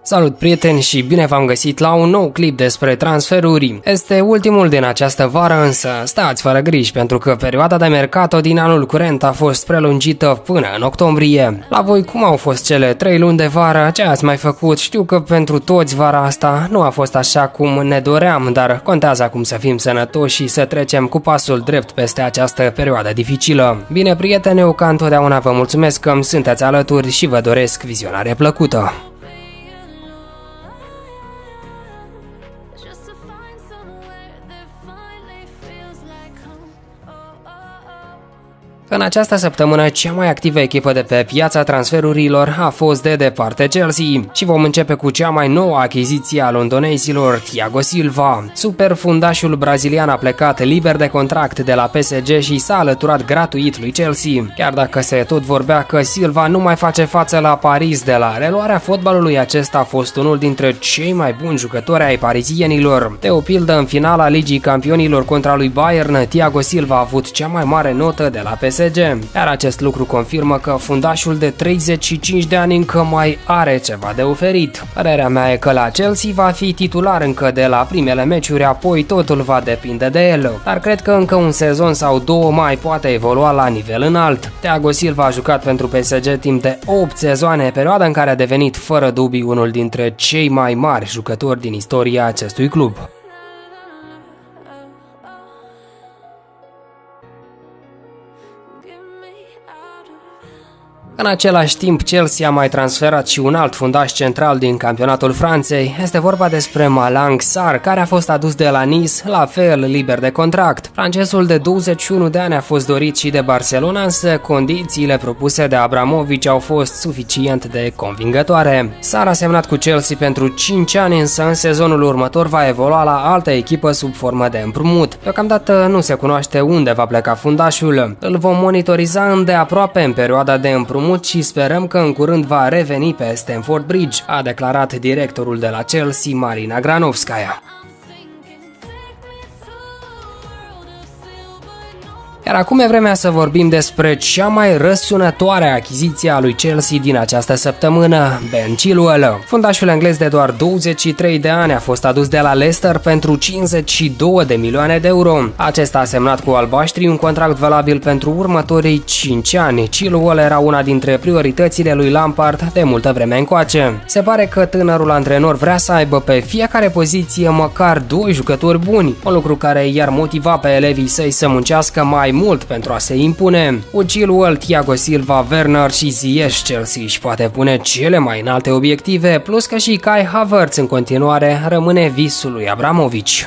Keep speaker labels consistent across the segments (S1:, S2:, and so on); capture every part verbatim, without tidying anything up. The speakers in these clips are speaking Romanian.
S1: Salut prieteni și bine v-am găsit la un nou clip despre transferuri. Este ultimul din această vară, însă stați fără griji pentru că perioada de mercato din anul curent a fost prelungită până în octombrie. La voi cum au fost cele trei luni de vară? Ce ați mai făcut? Știu că pentru toți vara asta nu a fost așa cum ne doream, dar contează acum să fim sănătoși și să trecem cu pasul drept peste această perioadă dificilă. Bine prieteni, eu ca întotdeauna vă mulțumesc că îmi sunteți alături și vă doresc vizionare plăcută. În această săptămână, cea mai activă echipă de pe piața transferurilor a fost de departe Chelsea și vom începe cu cea mai nouă achiziție a londonezilor, Thiago Silva. Super fundașul brazilian a plecat liber de contract de la P S G și s-a alăturat gratuit lui Chelsea, chiar dacă se tot vorbea că Silva nu mai face față la Paris de la reluarea fotbalului. Acesta a fost unul dintre cei mai buni jucători ai parizienilor. De o pildă, în finala Ligii Campionilor contra lui Bayern, Thiago Silva a avut cea mai mare notă de la P S G, iar acest lucru confirmă că fundașul de treizeci și cinci de ani încă mai are ceva de oferit. Părerea mea e că la Chelsea va fi titular încă de la primele meciuri, apoi totul va depinde de el, dar cred că încă un sezon sau două mai poate evolua la nivel înalt. Thiago Silva a jucat pentru P S G timp de opt sezoane, perioada în care a devenit fără dubii unul dintre cei mai mari jucători din istoria acestui club. În același timp, Chelsea a mai transferat și un alt fundaș central din campionatul Franței. Este vorba despre Malang Sarr, care a fost adus de la Nice, la fel liber de contract. Francesul de douăzeci și unu de ani a fost dorit și de Barcelona, însă condițiile propuse de Abramovich au fost suficient de convingătoare. Sarr a semnat cu Chelsea pentru cinci ani, însă în sezonul următor va evolua la altă echipă sub formă de împrumut. Deocamdată nu se cunoaște unde va pleca fundașul. Îl vom monitoriza îndeaproape în perioada de împrumut și sperăm că în curând va reveni pe Stamford Bridge, a declarat directorul de la Chelsea, Marina Granovskaya. Iar acum e vremea să vorbim despre cea mai răsunătoare achiziție a lui Chelsea din această săptămână, Ben Chilwell. Fundașul englez de doar douăzeci și trei de ani a fost adus de la Leicester pentru cincizeci și două de milioane de euro. Acesta a semnat cu albaștrii un contract valabil pentru următorii cinci ani. Chilwell era una dintre prioritățile lui Lampard de multă vreme încoace. Se pare că tânărul antrenor vrea să aibă pe fiecare poziție măcar doi jucători buni, un lucru care i-ar motiva pe elevii săi să muncească mai mult pentru a se impune. Cu Chilwell, Thiago Silva, Werner și Ziyech, Chelsea își poate pune cele mai înalte obiective, plus că și Kai Havertz în continuare rămâne visul lui Abramovich.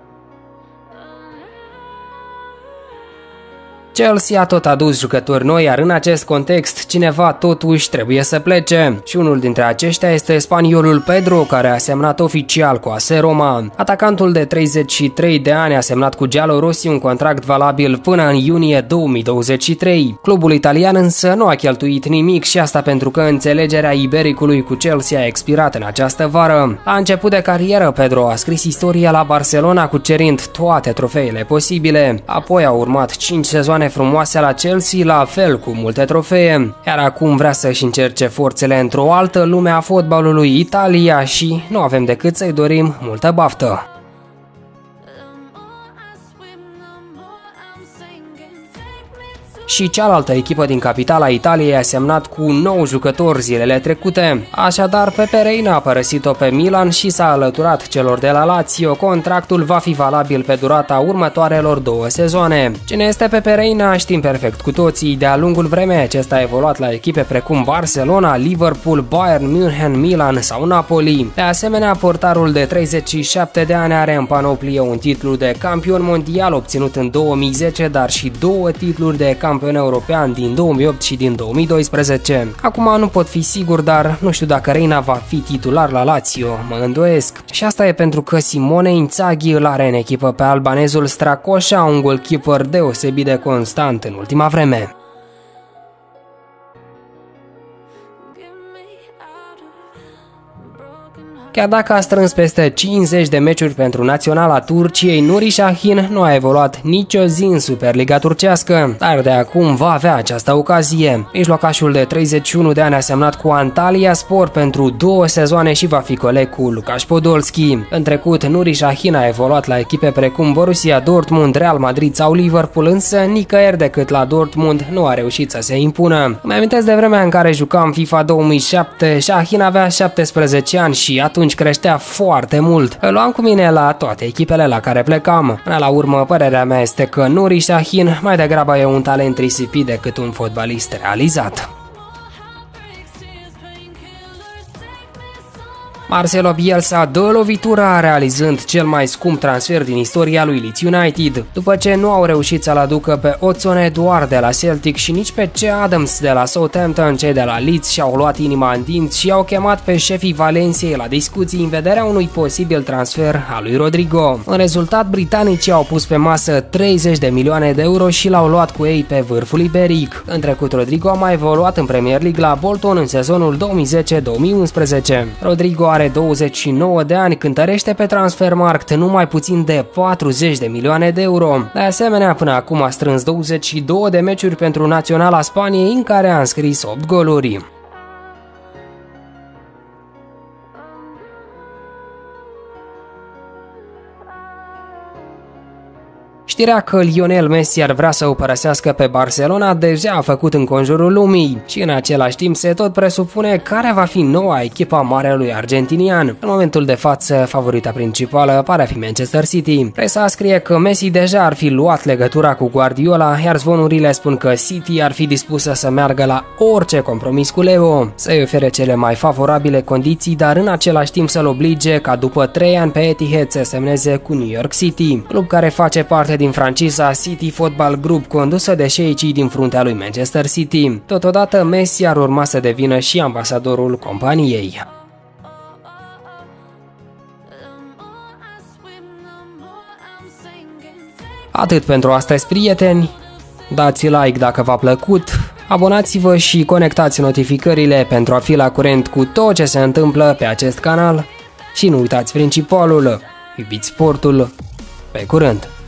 S1: Chelsea a tot adus jucători noi, iar în acest context cineva totuși trebuie să plece și unul dintre aceștia este spaniolul Pedro, care a semnat oficial cu A S Roma. Atacantul de treizeci și trei de ani a semnat cu Giallorossi un contract valabil până în iunie două mii douăzeci și trei. Clubul italian însă nu a cheltuit nimic și asta pentru că înțelegerea ibericului cu Chelsea a expirat în această vară. La început de carieră, Pedro a scris istoria la Barcelona cucerind toate trofeele posibile, apoi au urmat cinci sezoane frumoase la Chelsea, la fel cu multe trofee, iar acum vrea să-și încerce forțele într-o altă lume a fotbalului, Italia, și nu avem decât să-i dorim multă baftă. Și cealaltă echipă din capitala Italiei a semnat cu un nou jucător zilele trecute. Așadar, Pepe Reina a părăsit-o pe Milan și s-a alăturat celor de la Lazio. Contractul va fi valabil pe durata următoarelor două sezoane. Cine este Pepe Reina știm perfect cu toții. De-a lungul vremei acesta a evoluat la echipe precum Barcelona, Liverpool, Bayern München, Milan sau Napoli. De asemenea, portarul de treizeci și șapte de ani are în panoplie un titlu de campion mondial obținut în două mii zece, dar și două titluri de campion european din două mii opt și din două mii doisprezece. Acum nu pot fi sigur, dar nu știu dacă Reina va fi titular la Lazio, mă îndoiesc. Și asta e pentru că Simone Inzaghi îl are în echipă pe albanezul Strakosha, un goalkeeper deosebit de constant în ultima vreme. Chiar dacă a strâns peste cincizeci de meciuri pentru naționala Turciei, Nuri Sahin nu a evoluat nicio zi în Superliga turcească, dar de acum va avea această ocazie. Mijlocașul de treizeci și unu de ani a semnat cu Antalyaspor pentru două sezoane și va fi coleg cu Lukasz Podolski. În trecut, Nuri Sahin a evoluat la echipe precum Borussia Dortmund, Real Madrid sau Liverpool, însă nicăieri decât la Dortmund nu a reușit să se impună. Îmi amintesc de vremea în care jucam FIFA două mii șapte, Sahin avea șaptesprezece ani și atunci creștea foarte mult. Îl luam cu mine la toate echipele la care plecam. Până la urmă, părerea mea este că Nuri Sahin mai degrabă e un talent risipit decât un fotbalist realizat. Marcelo Bielsa dă lovitura realizând cel mai scump transfer din istoria lui Leeds United. După ce nu au reușit să-l aducă pe Odsonne Édouard de la Celtic și nici pe Che Adams de la Southampton, cei de la Leeds și-au luat inima în dinți și au chemat pe șefii Valenciei la discuții în vederea unui posibil transfer al lui Rodrigo. În rezultat, britanicii au pus pe masă treizeci de milioane de euro și l-au luat cu ei pe vârful iberic. În trecut, Rodrigo a mai evoluat în Premier League la Bolton în sezonul două mii zece două mii unsprezece. Rodrigo are douăzeci și nouă de ani, cântărește pe Transfermarkt numai puțin de patruzeci de milioane de euro. De asemenea, până acum a strâns douăzeci și două de meciuri pentru naționala Spaniei, în care a înscris opt goluri. Știrea că Lionel Messi ar vrea să o părăsească pe Barcelona deja a făcut înconjurul lumii și în același timp se tot presupune care va fi noua echipa marelui argentinian. În momentul de față, favorita principală pare a fi Manchester City. Presa scrie că Messi deja ar fi luat legătura cu Guardiola, iar zvonurile spun că City ar fi dispusă să meargă la orice compromis cu Leo, să-i ofere cele mai favorabile condiții, dar în același timp să-l oblige ca după trei ani pe Etihad să semneze cu New York City, club care face parte din franciza City Football Group condusă de șeicii din fruntea lui Manchester City. Totodată, Messi ar urma să devină și ambasadorul companiei. Atât pentru astăzi, prieteni. Dați like dacă v-a plăcut, abonați-vă și conectați notificările pentru a fi la curent cu tot ce se întâmplă pe acest canal și nu uitați principalul: iubiți sportul. Pe curând!